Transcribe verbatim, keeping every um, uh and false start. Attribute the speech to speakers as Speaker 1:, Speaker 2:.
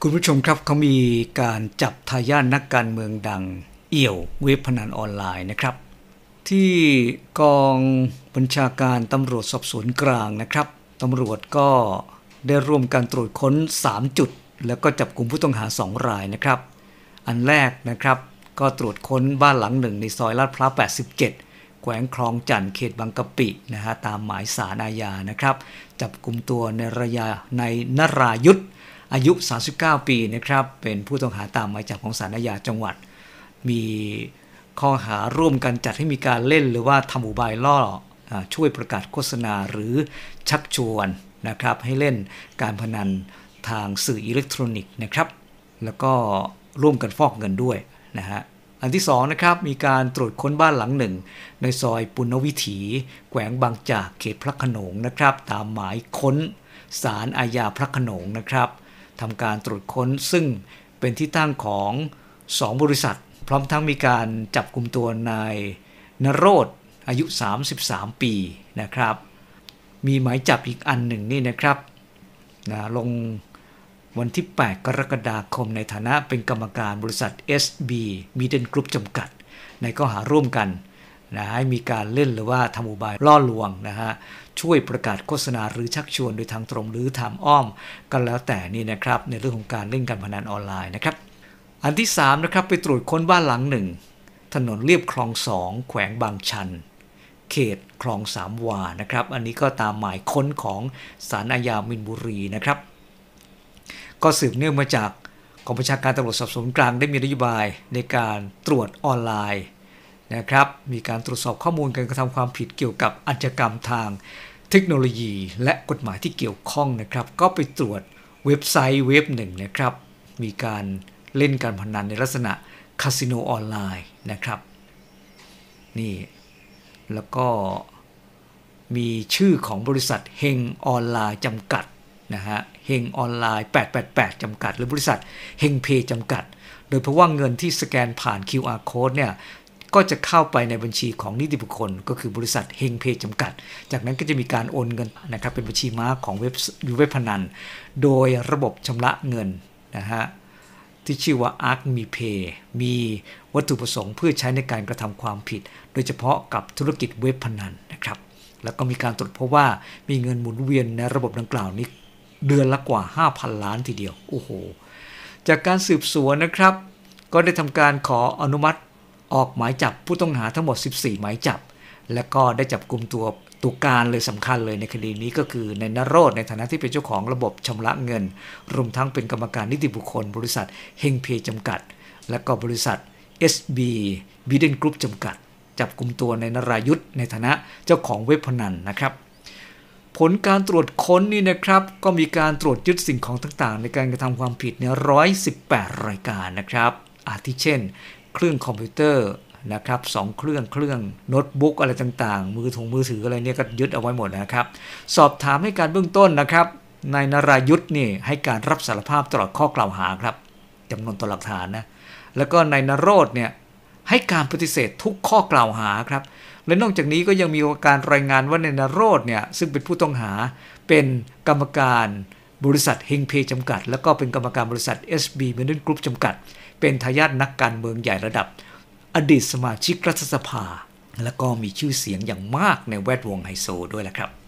Speaker 1: คุณผู้ชมครับเขามีการจับทายาทนักการเมืองดังเอี่ยวเว็บพนันออนไลน์นะครับที่กองบัญชาการตำรวจสอบสวนกลางนะครับตำรวจก็ได้ร่วมการตรวจค้นสามจุดแล้วก็จับกลุ่มผู้ต้องหาสองรายนะครับอันแรกนะครับก็ตรวจค้นบ้านหลังหนึ่งในซอยลาดพร้าวแปดสิบเจ็ดแขวงคลองจันทน์เขตบางกะปินะฮะตามหมายศาลอาญานะครับจับกลุ่มตัวในระยะในนรายุทธอายุสามสิบเก้าปีนะครับเป็นผู้ต้องหาตามหมายจับของศาลอาญาจังหวัดมีข้อหาร่วมกันจัดให้มีการเล่นหรือว่าทำอุบายล่อช่วยประกาศโฆษณาหรือชักชวนนะครับให้เล่นการพนันทางสื่ออิเล็กทรอนิกส์นะครับแล้วก็ร่วมกันฟอกเงินด้วยนะฮะอันที่สองนะครับมีการตรวจค้นบ้านหลังหนึ่งในซอยปุณณวิถีแขวงบางจากเขตพระโขนงนะครับตามหมายค้นศาลอาญาพระโขนงนะครับทำการตรวจค้นซึ่งเป็นที่ตั้งของสองบริษัทพร้อมทั้งมีการจับกุมตัวนายนโรธอายุสามสิบสามปีนะครับมีหมายจับอีกอันหนึ่งนี่นะครับนะลงวันที่แปดกรกฎาคมในฐานะเป็นกรรมการบริษัท เอส บี Media Group จำกัดในข้อหาร่วมกันนะให้มีการเล่นหรือว่าทำอุบายล่อลวงนะฮะช่วยประกาศโฆษณาหรือชักชวนโดยทางตรงหรือทางอ้อมกันแล้วแต่นี่นะครับในเรื่องของการเล่นการพนันออนไลน์นะครับอันที่สามนะครับไปตรวจค้นบ้านหลังหนึ่งถนนเลียบคลองสองแขวงบางชันเขตคลองสามวานะครับอันนี้ก็ตามหมายค้นของศาลอาญามินบุรีนะครับก็สืบเนื่องมาจากกองบัญชาการตำรวจสอบสวนกลางได้มีนโยบายในการตรวจออนไลน์นะครับมีการตรวจสอบข้อมูลการกระทำความผิดเกี่ยวกับอาชญากรรมทางเทคโนโลยีและกฎหมายที่เกี่ยวข้องนะครับก็ไปตรวจเว็บไซต์เว็บหนึ่งนะครับมีการเล่นการพนันในลักษณะคาสิโนออนไลน์นะครับนี่แล้วก็มีชื่อของบริษัทเฮงออนไลน์จำกัดนะฮะเฮงออนไลน์แปดแปดแปดจำกัดหรือบริษัทเฮงเพย์จำกัดโดยเพราะว่าเงินที่สแกนผ่าน คิว อาร์ Code เนี่ยก็จะเข้าไปในบัญชีของนิติบุคคลก็คือบริษัทเฮงเพย์จำกัดจากนั้นก็จะมีการโอนเงินนะครับเป็นบัญชีม้าของเว็บเว็บพนันโดยระบบชำระเงินนะฮะที่ชื่อว่า อาร์ค มี Pay มีวัตถุประสงค์เพื่อใช้ในการกระทำความผิดโดยเฉพาะกับธุรกิจเว็บพนันนะครับแล้วก็มีการตรวจพบว่ามีเงินหมุนเวียนในระบบดังกล่าวนี้เดือนละกว่า ห้าพัน ล้านทีเดียวโอ้โหจากการสืบสวนนะครับก็ได้ทำการขออนุมัติออกหมายจับผู้ต้องหาทั้งหมดสิบสี่หมายจับและก็ได้จับกุมตัวตัวการเลยสำคัญเลยในคดีนี้ก็คือในนโรธในฐานะที่เป็นเจ้าของระบบชำระเงินรวมทั้งเป็นกรรมการนิติบุคคลบริษัทเฮงเพย์จำกัดและก็บริษัท เอส บี Media Group จำกัดจับกุมตัวในนรายุทธในฐานะเจ้าของเว็บพนันนะครับผลการตรวจค้นนี่นะครับก็มีการตรวจยึดสิ่งของต่างๆในการกระทำความผิดเนี่ยหนึ่งร้อยสิบแปดรายการนะครับอาทิเช่นเครื่องคอมพิวเตอร์นะครับสองเครื่องเครื่องโน้ตบุ๊กอะไรต่างๆมือถงมือถืออะไรเนี่ยก็ยึดเอาไว้หมดนะครับสอบถามให้การเบื้องต้นนะครับนายนรายุทธนี่ให้การรับสารภาพตลอดข้อกล่าวหาครับจำนวนต่อหลักฐานนะแล้วก็นายนโรธเนี่ยให้การปฏิเสธทุกข้อกล่าวหาครับและนอกจากนี้ก็ยังมีการรายงานว่านายนโรธเนี่ยซึ่งเป็นผู้ต้องหาเป็นกรรมการบริษัทเฮงเพย์จำกัดแล้วก็เป็นกรรมการบริษัท เอส บี Media Group จำกัดเป็นทายาทนักการเมืองใหญ่ระดับอดีตสมาชิกรัฐสภาและก็มีชื่อเสียงอย่างมากในแวดวงไฮโซด้วยแหละครับ